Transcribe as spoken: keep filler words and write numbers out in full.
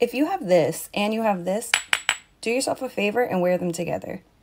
if you have this and you have this, do yourself a favor and wear them together.